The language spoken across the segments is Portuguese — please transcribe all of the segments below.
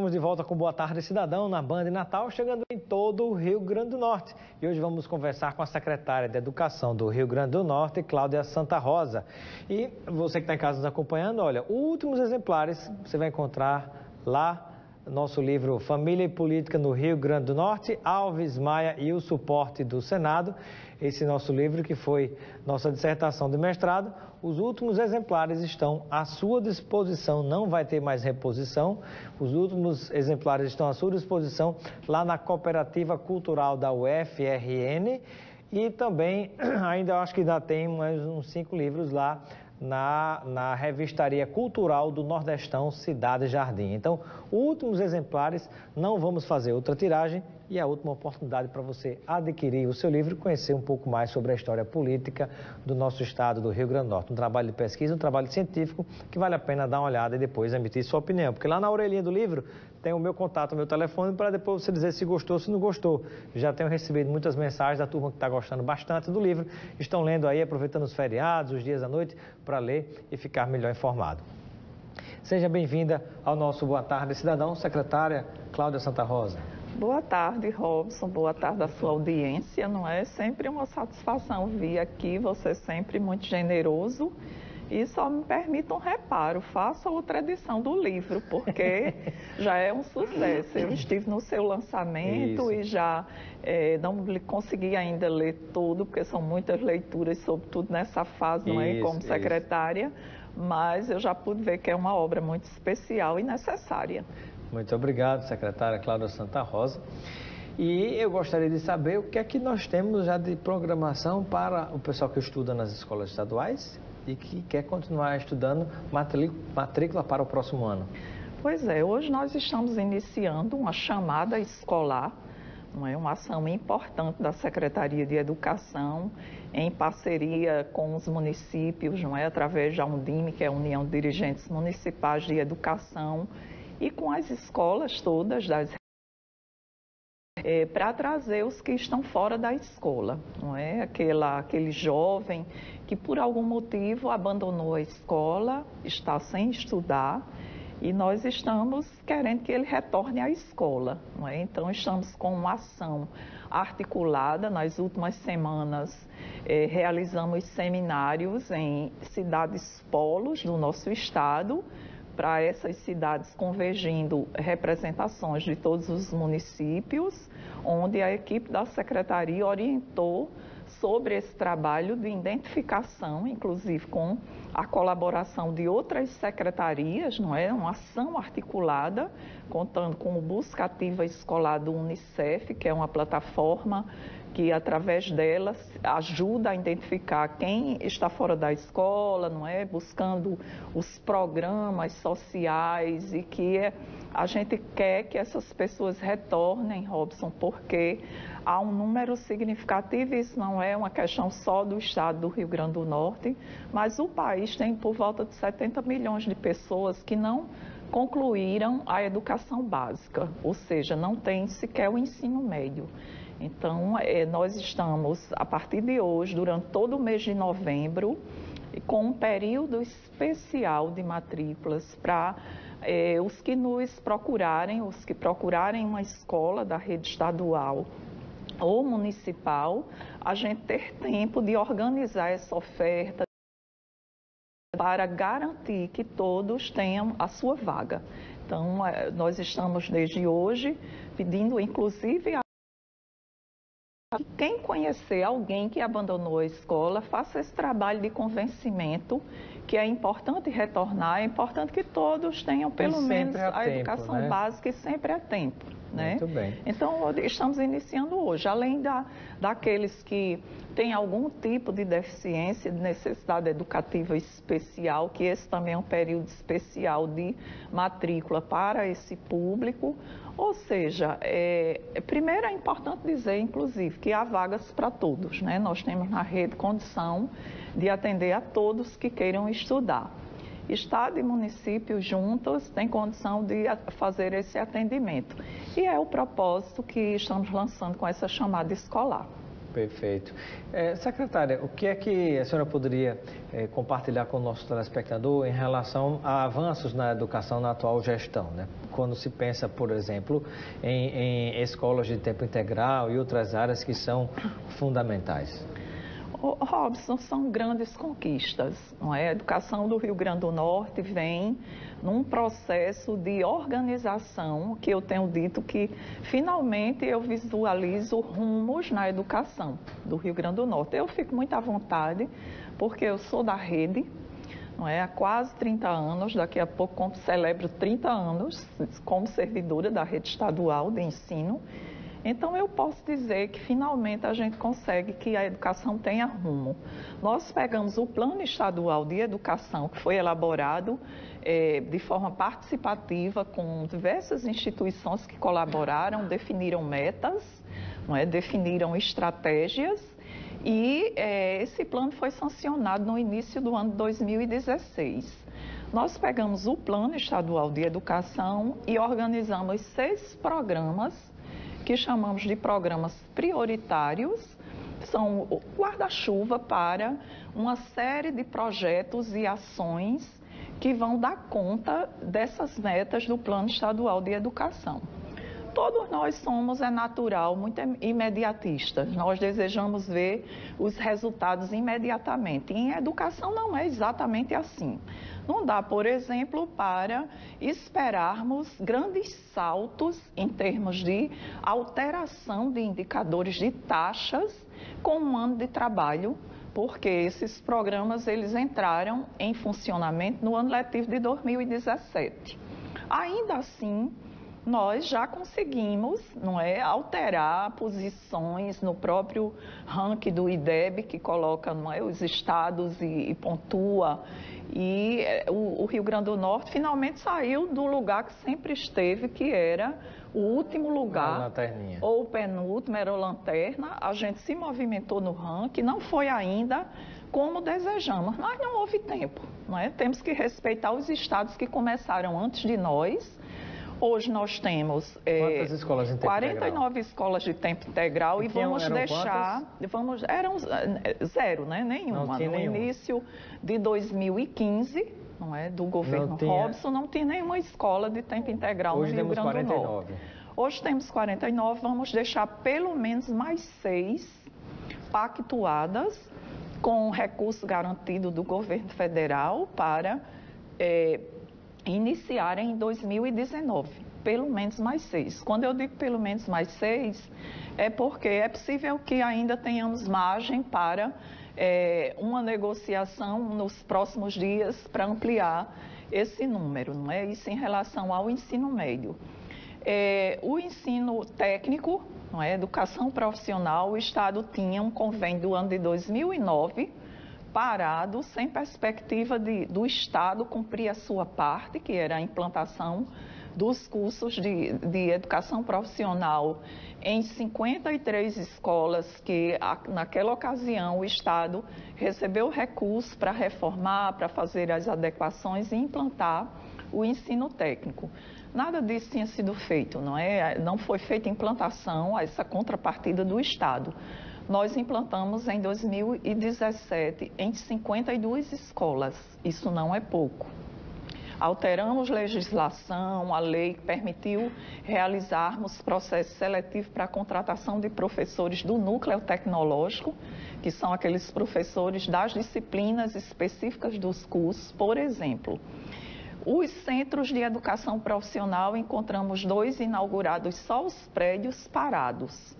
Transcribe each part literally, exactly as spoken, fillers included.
Estamos de volta com Boa Tarde Cidadão na Band Natal, chegando em todo o Rio Grande do Norte. E hoje vamos conversar com a secretária de Educação do Rio Grande do Norte, Cláudia Santa Rosa. E você que está em casa nos acompanhando, olha, últimos exemplares você vai encontrar lá no nosso livro Família e Política no Rio Grande do Norte, Alves Maia e o Suporte do Senado. Esse nosso livro que foi nossa dissertação de mestrado. Os últimos exemplares estão à sua disposição, não vai ter mais reposição. Os últimos exemplares estão à sua disposição lá na Cooperativa Cultural da U F R N e também, ainda acho que ainda tem mais uns cinco livros lá na, na Revistaria Cultural do Nordestão, Cidade Jardim. Então, últimos exemplares, não vamos fazer outra tiragem e a última oportunidade para você adquirir o seu livro e conhecer um pouco mais sobre a história política do nosso estado do Rio Grande do Norte. Um trabalho de pesquisa, um trabalho científico que vale a pena dar uma olhada e depois emitir sua opinião. Porque lá na orelhinha do livro tem o meu contato, o meu telefone, para depois você dizer se gostou ou se não gostou. Já tenho recebido muitas mensagens da turma que está gostando bastante do livro. Estão lendo aí, aproveitando os feriados, os dias da noite, para ler e ficar melhor informado. Seja bem-vinda ao nosso Boa Tarde Cidadão, secretária Cláudia Santa Rosa. Boa tarde, Robson. Boa tarde à sua audiência, não é? Sempre uma satisfação vir aqui, você é sempre muito generoso. E só me permita um reparo, faça outra edição do livro, porque já é um sucesso. Eu estive no seu lançamento Isso. e já é, não consegui ainda ler tudo, porque são muitas leituras, sobretudo nessa fase, não é? Como secretária, isso. Mas eu já pude ver que é uma obra muito especial e necessária. Muito obrigado, secretária Cláudia Santa Rosa. E eu gostaria de saber o que é que nós temos já de programação para o pessoal que estuda nas escolas estaduais e que quer continuar estudando matrícula para o próximo ano. Pois é, hoje nós estamos iniciando uma chamada escolar, não é? Uma ação importante da Secretaria de Educação, em parceria com os municípios, não é? Através da Undime, que é a União de Dirigentes Municipais de Educação, e com as escolas todas das é, para trazer os que estão fora da escola, não é? Aquela, aquele jovem que por algum motivo abandonou a escola, está sem estudar e nós estamos querendo que ele retorne à escola, não é? Então estamos com uma ação articulada. Nas últimas semanas é, realizamos seminários em cidades polos do nosso estado, para essas cidades convergindo representações de todos os municípios, onde a equipe da Secretaria orientou sobre esse trabalho de identificação, inclusive com a colaboração de outras secretarias, não é? Uma ação articulada, contando com o Busca Ativa Escolar do Unicef, que é uma plataforma que, através dela, ajuda a identificar quem está fora da escola, não é? Buscando os programas sociais e que a gente quer que essas pessoas retornem, Robson, porque há um número significativo, isso não é uma questão só do estado do Rio Grande do Norte, mas o país tem por volta de setenta milhões de pessoas que não concluíram a educação básica, ou seja, não tem sequer o ensino médio. Então, é, nós estamos, a partir de hoje, durante todo o mês de novembro, com um período especial de matrículas para é, os que nos procurarem, os que procurarem uma escola da rede estadual ou municipal, a gente ter tempo de organizar essa oferta para garantir que todos tenham a sua vaga. Então, é, nós estamos desde hoje pedindo, inclusive, a quem conhecer alguém que abandonou a escola, faça esse trabalho de convencimento, que é importante retornar, é importante que todos tenham pelo menos a tempo, educação né? básica e sempre a tempo. Né? Muito bem. Então, estamos iniciando hoje, além da, daqueles que têm algum tipo de deficiência, de necessidade educativa especial, que esse também é um período especial de matrícula para esse público. Ou seja, é, primeiro é importante dizer, inclusive, que há vagas para todos, né? Nós temos na rede condição de atender a todos que queiram estudar. Estado e município juntos têm condição de fazer esse atendimento. E é o propósito que estamos lançando com essa chamada escolar. Perfeito. É, secretária, o que é que a senhora poderia é, compartilhar com o nosso telespectador em relação a avanços na educação na atual gestão, né? Quando se pensa, por exemplo, em, em escolas de tempo integral e outras áreas que são fundamentais? Oh, Robson, são grandes conquistas, não é? A educação do Rio Grande do Norte vem num processo de organização que eu tenho dito que finalmente eu visualizo rumos na educação do Rio Grande do Norte. Eu fico muito à vontade porque eu sou da rede, não é? Há quase trinta anos, daqui a pouco celebro trinta anos como servidora da rede estadual de ensino. Então, eu posso dizer que, finalmente, a gente consegue que a educação tenha rumo. Nós pegamos o Plano Estadual de Educação, que foi elaborado eh, de forma participativa, com diversas instituições que colaboraram, definiram metas, não é? Definiram estratégias, e eh, esse plano foi sancionado no início do ano de dois mil e dezesseis. Nós pegamos o Plano Estadual de Educação e organizamos seis programas que chamamos de programas prioritários, são o guarda-chuva para uma série de projetos e ações que vão dar conta dessas metas do Plano Estadual de Educação. Todos nós somos, é natural, muito imediatistas. Nós desejamos ver os resultados imediatamente. E em educação não é exatamente assim. Não dá, por exemplo, para esperarmos grandes saltos em termos de alteração de indicadores de taxas com um ano de trabalho, porque esses programas eles entraram em funcionamento no ano letivo de dois mil e dezessete. Ainda assim, nós já conseguimos, não é, alterar posições no próprio ranking do I D E B, que coloca, não é, os estados e, e pontua. E o, o Rio Grande do Norte finalmente saiu do lugar que sempre esteve, que era o último lugar, ou o penúltimo, era a lanterna. A gente se movimentou no ranking, não foi ainda como desejamos, mas não houve tempo, não é? Temos que respeitar os estados que começaram antes de nós. Hoje nós temos é, escolas em tempo quarenta e nove integral? Escolas de tempo integral e, e vamos deixar, vamos, eram zero, né? Nenhuma. No nenhuma. Início de dois mil e quinze, não é, do governo não tinha... Robson, não tinha nenhuma escola de tempo integral Hoje no Rio Grande quarenta e nove. do Norte. Hoje temos quarenta e nove, vamos deixar pelo menos mais seis pactuadas com recurso garantido do governo federal para é, iniciarem em dois mil e dezenove, pelo menos mais seis. Quando eu digo pelo menos mais seis, é porque é possível que ainda tenhamos margem para é, uma negociação nos próximos dias para ampliar esse número, não é? Isso em relação ao ensino médio. É, o ensino técnico, não é? Educação profissional, o Estado tinha um convênio do ano de dois mil e nove, parado, sem perspectiva de, do Estado cumprir a sua parte, que era a implantação dos cursos de, de educação profissional em cinquenta e três escolas, que a, naquela ocasião o Estado recebeu recursos para reformar, para fazer as adequações e implantar o ensino técnico. Nada disso tinha sido feito, não é? Não foi feita implantação a essa contrapartida do Estado. Nós implantamos em dois mil e dezessete em cinquenta e duas escolas, isso não é pouco. Alteramos legislação, a lei que permitiu realizarmos processo seletivo para a contratação de professores do núcleo tecnológico, que são aqueles professores das disciplinas específicas dos cursos, por exemplo. Os centros de educação profissional, encontramos dois inaugurados, só os prédios parados.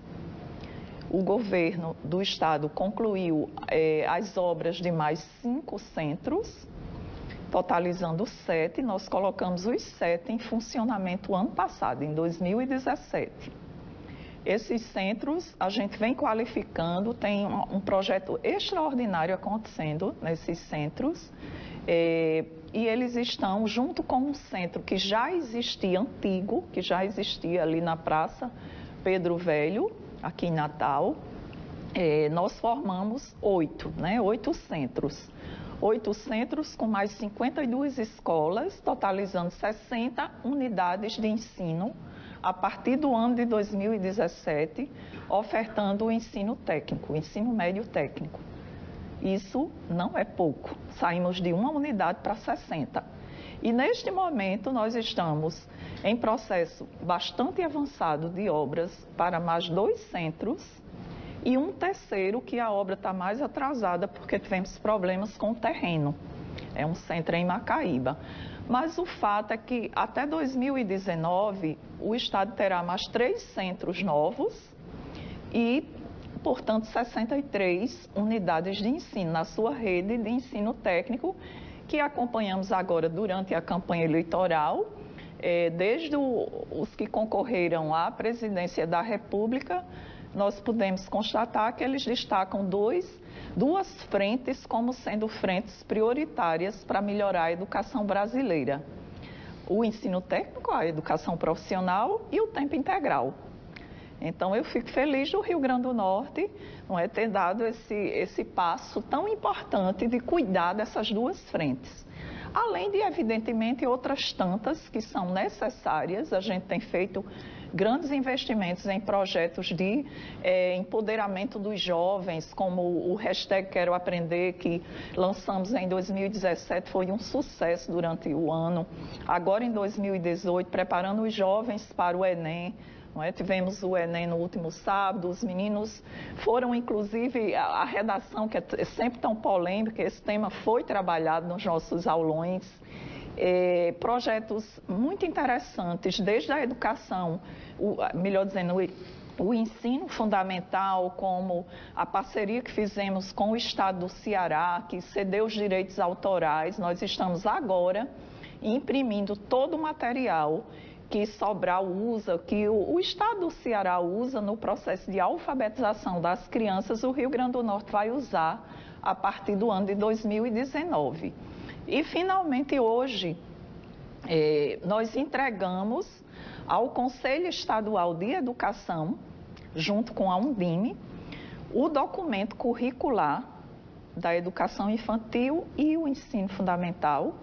O governo do estado concluiu eh, as obras de mais cinco centros, totalizando sete. Nós colocamos os sete em funcionamento ano passado, em dois mil e dezessete. Esses centros a gente vem qualificando, tem um, um projeto extraordinário acontecendo nesses centros, eh, e eles estão junto com um centro que já existia, antigo, que já existia ali na Praça Pedro Velho, aqui em Natal. É, nós formamos oito, né? Oito centros. Oito centros com mais cinquenta e duas escolas, totalizando sessenta unidades de ensino a partir do ano de dois mil e dezessete, ofertando o ensino técnico, o ensino médio técnico. Isso não é pouco, saímos de uma unidade para sessenta. E neste momento nós estamos em processo bastante avançado de obras para mais dois centros e um terceiro que a obra está mais atrasada porque tivemos problemas com o terreno. É um centro em Macaíba. Mas o fato é que até dois mil e dezenove o Estado terá mais três centros novos e, portanto, sessenta e três unidades de ensino na sua rede de ensino técnico, que acompanhamos agora durante a campanha eleitoral, eh, desde o, os que concorreram à presidência da República, nós podemos constatar que eles destacam dois, duas frentes como sendo frentes prioritárias para melhorar a educação brasileira. O ensino técnico, a educação profissional e o tempo integral. Então, eu fico feliz do Rio Grande do Norte, não é, ter dado esse, esse passo tão importante de cuidar dessas duas frentes. Além de, evidentemente, outras tantas que são necessárias. A gente tem feito grandes investimentos em projetos de é, empoderamento dos jovens, como o hashtag Quero Aprender, que lançamos em dois mil e dezessete, foi um sucesso durante o ano. Agora, em dois mil e dezoito, preparando os jovens para o Enem. Não é? Tivemos o Enem no último sábado, os meninos foram, inclusive, a, a redação, que é sempre tão polêmica, esse tema foi trabalhado nos nossos aulões. É, projetos muito interessantes, desde a educação, o, melhor dizendo, o, o ensino fundamental, como a parceria que fizemos com o Estado do Ceará, que cedeu os direitos autorais. Nós estamos agora imprimindo todo o material que Sobral usa, que o, o Estado do Ceará usa no processo de alfabetização das crianças, o Rio Grande do Norte vai usar a partir do ano de dois mil e dezenove. E, finalmente, hoje, eh, nós entregamos ao Conselho Estadual de Educação, junto com a Undime, o documento curricular da educação infantil e o ensino fundamental,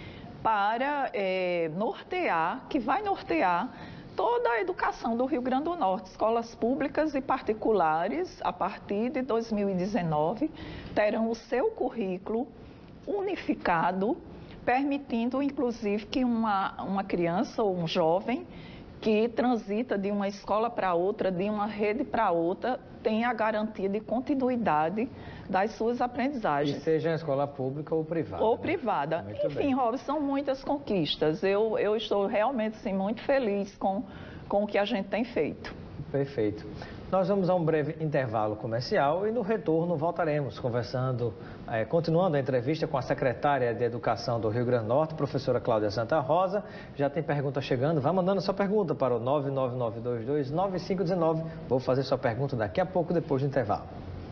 para é, nortear, que vai nortear toda a educação do Rio Grande do Norte. Escolas públicas e particulares, a partir de dois mil e dezenove, terão o seu currículo unificado, permitindo, inclusive, que uma, uma criança ou um jovem que transita de uma escola para outra, de uma rede para outra, tenha a garantia de continuidade das suas aprendizagens. E seja em escola pública ou privada. Ou né? privada. Muito Enfim, bem. Robson, são muitas conquistas. Eu, eu estou realmente assim, muito feliz com, com o que a gente tem feito. Perfeito. Nós vamos a um breve intervalo comercial e no retorno voltaremos conversando, eh, continuando a entrevista com a secretária de Educação do Rio Grande do Norte, professora Cláudia Santa Rosa. Já tem pergunta chegando, vá mandando sua pergunta para o nove nove nove dois dois nove cinco um nove. Vou fazer sua pergunta daqui a pouco, depois do intervalo.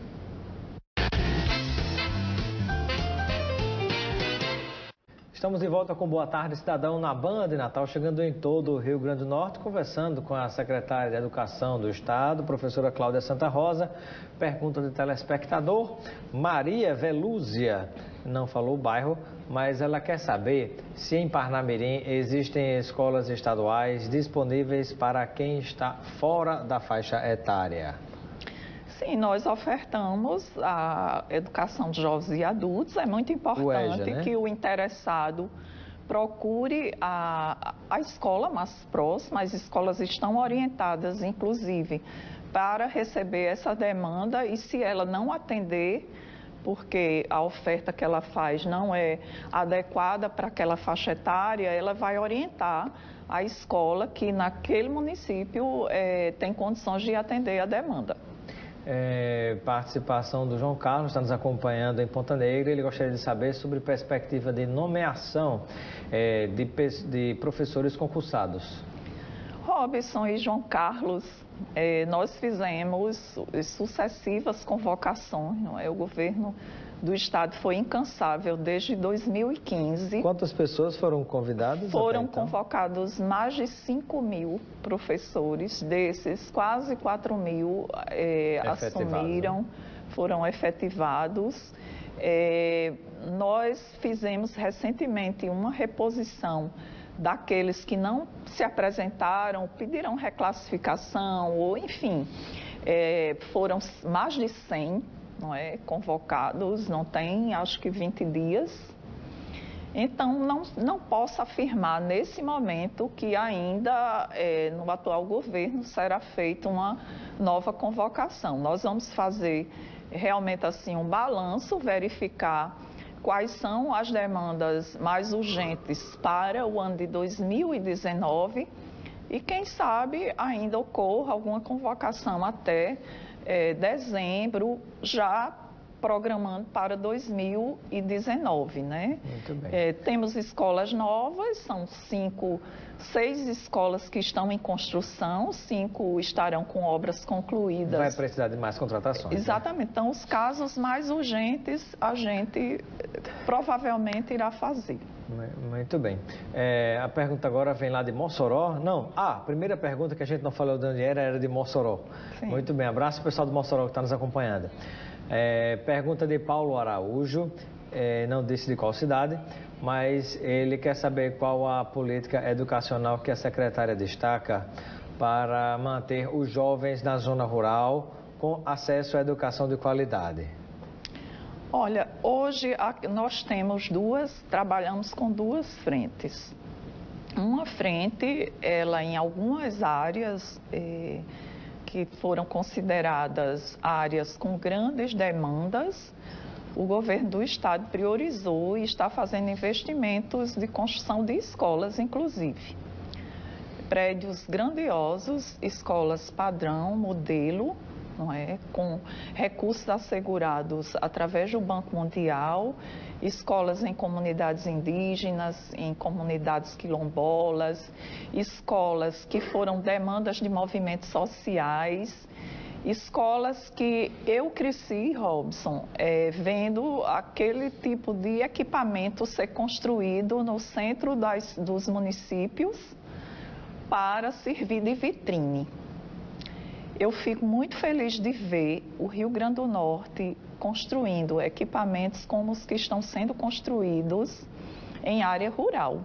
Estamos de volta com Boa Tarde Cidadão na Band de Natal, chegando em todo o Rio Grande do Norte, conversando com a secretária de Educação do Estado, professora Cláudia Santa Rosa. Pergunta de telespectador, Maria Velúzia, não falou o bairro, mas ela quer saber se em Parnamirim existem escolas estaduais disponíveis para quem está fora da faixa etária. Sim, nós ofertamos a educação de jovens e adultos. É muito importante EJA, né? que o interessado procure a, a escola mais próxima. As escolas estão orientadas, inclusive, para receber essa demanda e, se ela não atender, porque a oferta que ela faz não é adequada para aquela faixa etária, ela vai orientar a escola que naquele município é, tem condições de atender a demanda. É, participação do João Carlos, está nos acompanhando em Ponta Negra. Ele gostaria de saber sobre perspectiva de nomeação é, de, de professores concursados. Robson e João Carlos, é, nós fizemos sucessivas convocações, não é? O governo do Estado foi incansável desde dois mil e quinze. Quantas pessoas foram convidadas? Foram até então? convocados mais de cinco mil professores, desses quase quatro mil é, assumiram, né? Foram efetivados. É, nós fizemos recentemente uma reposição daqueles que não se apresentaram, pediram reclassificação, ou enfim, é, foram mais de cem, não é, convocados, não tem, acho que vinte dias. Então, não, não posso afirmar nesse momento que ainda é, no atual governo será feita uma nova convocação. Nós vamos fazer realmente assim um balanço, verificar quais são as demandas mais urgentes para o ano de dois mil e dezenove e quem sabe ainda ocorra alguma convocação até é, dezembro, já programando para dois mil e dezenove, né? Muito bem. É, temos escolas novas, são cinco, seis escolas que estão em construção, cinco estarão com obras concluídas. Vai precisar de mais contratações. Exatamente. Né? Então, os casos mais urgentes a gente provavelmente irá fazer. Muito bem. É, a pergunta agora vem lá de Mossoró. Não, ah, a primeira pergunta que a gente não falou de onde era, era de Mossoró. Sim. Muito bem, abraço pessoal do Mossoró que está nos acompanhando. É, pergunta de Paulo Araújo, é, não disse de qual cidade, mas ele quer saber qual a política educacional que a secretária destaca para manter os jovens na zona rural com acesso à educação de qualidade. Olha, hoje nós temos duas, trabalhamos com duas frentes. Uma frente, ela em algumas áreas eh, que foram consideradas áreas com grandes demandas, o governo do estado priorizou e está fazendo investimentos de construção de escolas, inclusive. Prédios grandiosos, escolas padrão, modelo, não é? Com recursos assegurados através do Banco Mundial, escolas em comunidades indígenas, em comunidades quilombolas, escolas que foram demandas de movimentos sociais, escolas que eu cresci, Robson, é, vendo aquele tipo de equipamento ser construído no centro das, dos municípios para servir de vitrine. Eu fico muito feliz de ver o Rio Grande do Norte construindo equipamentos como os que estão sendo construídos em área rural,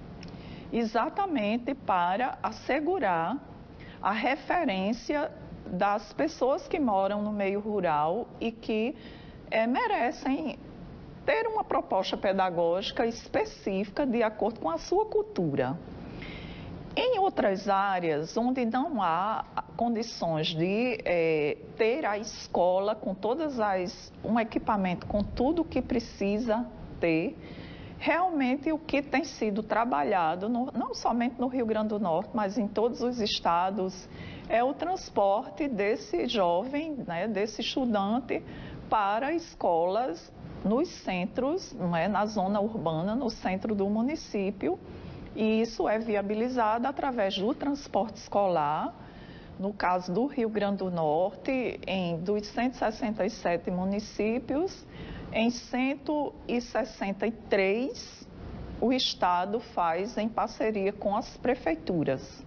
exatamente para assegurar a referência das pessoas que moram no meio rural e que é, merecem ter uma proposta pedagógica específica de acordo com a sua cultura. Em outras áreas onde não há condições de é, ter a escola com todas as um equipamento com tudo o que precisa ter, realmente o que tem sido trabalhado no, não somente no Rio Grande do Norte, mas em todos os estados, é o transporte desse jovem, né, desse estudante para escolas nos centros, não é, na zona urbana, no centro do município. E isso é viabilizado através do transporte escolar. No caso do Rio Grande do Norte, em dos cento e sessenta e sete municípios, em cento e sessenta e três o Estado faz em parceria com as prefeituras.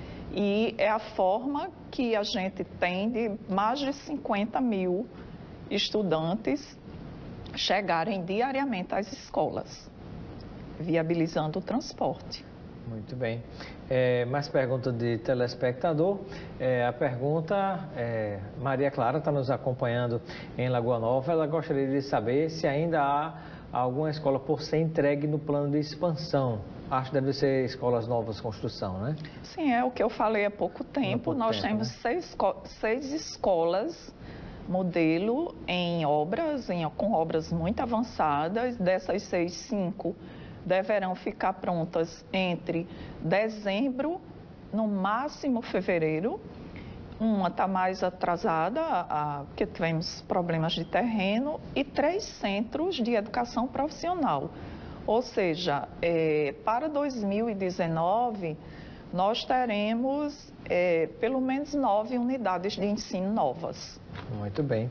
E é a forma que a gente tem de mais de cinquenta mil estudantes chegarem diariamente às escolas, viabilizando o transporte. Muito bem. É, mais pergunta de telespectador. É, a pergunta, é, Maria Clara está nos acompanhando em Lagoa Nova. Ela gostaria de saber se ainda há alguma escola por ser entregue no plano de expansão. Acho que deve ser escolas novas de construção, né? Sim, é o que eu falei há pouco tempo. Pouco Nós tempo, temos né? seis, seis escolas modelo em obras, em, com obras muito avançadas. Dessas seis, cinco deverão ficar prontas entre dezembro, no máximo fevereiro. Uma está mais atrasada, a, porque tivemos problemas de terreno, e três centros de educação profissional. Ou seja, é, para dois mil e dezenove, nós teremos é, pelo menos nove unidades de ensino novas. Muito bem.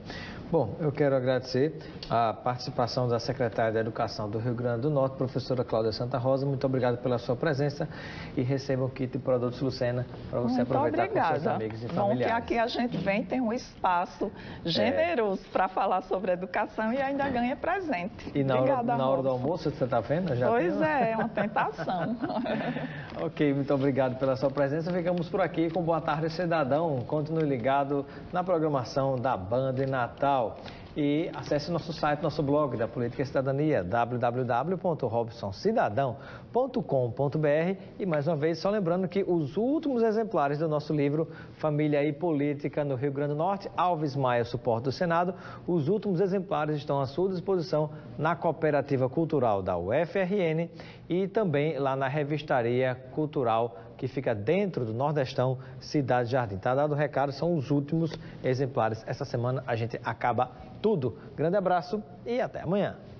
Bom, eu quero agradecer a participação da secretária da Educação do Rio Grande do Norte, professora Cláudia Santa Rosa. Muito obrigado pela sua presença e receba o kit de produtos Lucena para você Muito aproveitar obrigada. com seus amigos e Bom familiares. que aqui a gente vem, tem um espaço generoso é. para falar sobre educação e ainda ganha presente. E na, obrigada, hora, na hora do almoço, você está vendo? Já pois tem... é, é uma tentação. Ok, muito obrigado pela sua presença. Ficamos por aqui com Boa Tarde, Cidadão. Continue ligado na programação da Band Natal. E acesse nosso site, nosso blog da Política e Cidadania, w w w ponto robson cidadão ponto com ponto b r. E mais uma vez, só lembrando que os últimos exemplares do nosso livro Família e Política no Rio Grande do Norte, Alves Maia, suporte do Senado, os últimos exemplares estão à sua disposição na Cooperativa Cultural da U F R N e também lá na Revistaria Cultural que fica dentro do Nordestão, Cidade Jardim. Tá dado o recado, são os últimos exemplares. Essa semana a gente acaba tudo. Grande abraço e até amanhã.